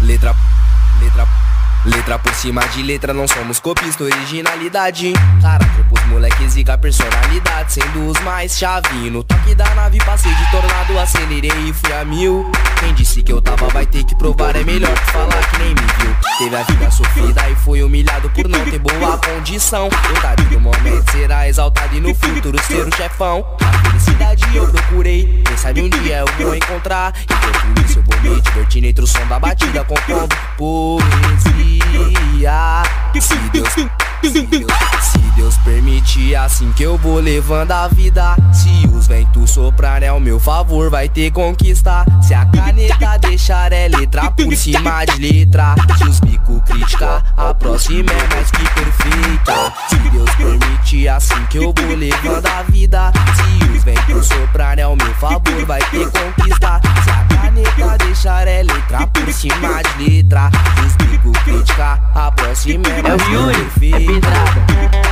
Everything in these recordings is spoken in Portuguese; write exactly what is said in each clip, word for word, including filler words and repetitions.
Letra, letra, letra por cima de letra, não somos copista, originalidade. Caráter pros moleques e com a personalidade, sendo os mais chave. No toque da nave passei de tornado, acelerei e fui a mil. Quem disse que eu tava vai ter que provar, é melhor que falar que nem me viu. Teve a vida sofrida e foi humilhado por não ter boa condição. Eu tá no momento será exaltado e no futuro ser o chefão. A felicidade eu procurei, quem sabe um dia eu vou encontrar. Enquanto isso eu vou me divertindo entre o som da batida, compondo poesia. Se Deus, se Deus, se Deus permitir, assim que eu vou levando a vida. Se os ventos soprarem ao meu favor, vai ter conquista. Se a caneta deixar é letra por cima de letra. Se os bico criticar, a próxima é mais que perfeita. Se Deus permitir, assim que eu vou levando a vida. Se os ventos soprarem ao meu favor, vai ter conquista. Se a caneta deixar é letra por cima de letra. Se os bico criticar, a próxima é mais que perfeita. É pedrada.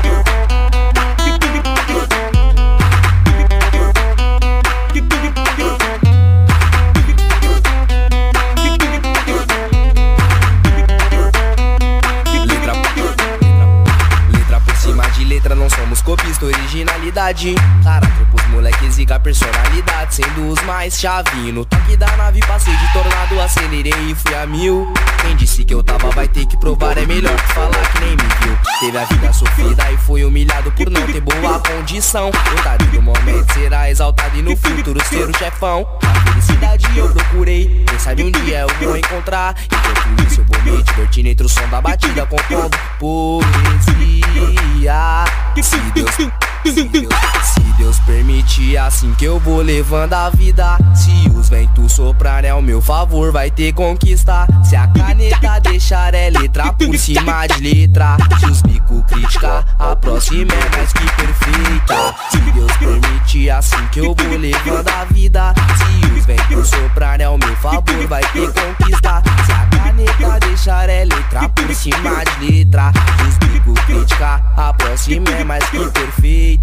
Não somos copista, originalidade. Caráter pros moleques e com a personalidade, sendo os mais chave. No toque da nave passei de tornado, acelerei e fui a mil. Quem disse que eu tava vai ter que provar, é melhor que falar que nem me viu. Teve a vida sofrida e foi humilhado por não ter boa condição. Eu tá no momento será exaltado e no futuro ser o chefão. A felicidade eu procurei, quem sabe um dia eu vou encontrar. Enquanto isso eu vou me divertindo entre o som da batida, compondo poesia. Se Deus, se Deus, se Deus permitir, assim que eu vou levando a vida. Se os ventos soprarem ao meu favor, vai ter conquista. Se a caneta deixar é letra por cima de letra. Se os bico criticar, a próxima é mais que perfeita. Se Deus permitir, assim que eu vou levando a vida. Se os ventos soprarem ao meu favor, vai ter conquista. Se a caneta deixar é letra por cima de letra. Se os bico criticar, a próxima é mais que perfeita.